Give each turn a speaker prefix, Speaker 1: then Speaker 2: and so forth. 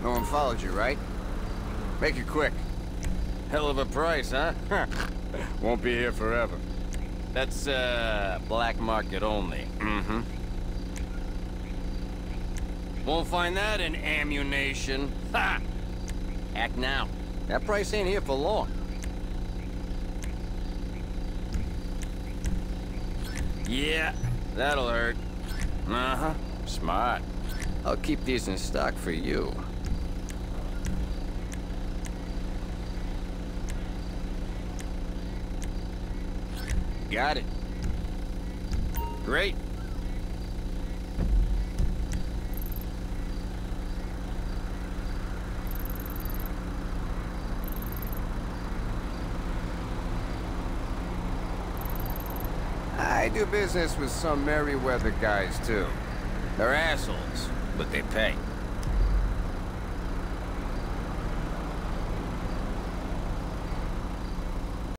Speaker 1: No one followed you, right? Make it quick.
Speaker 2: Hell of a price, huh?
Speaker 1: Won't be here forever.
Speaker 2: That's, black market only.
Speaker 1: Mm-hmm.
Speaker 2: Won't find that in ammunition. Ha! Act now. That price ain't here for long. Yeah, that'll hurt. Uh-huh. Smart. I'll keep these in stock for you. Got it. Great.
Speaker 1: I do business with some Merryweather guys, too.
Speaker 2: They're assholes, but they pay.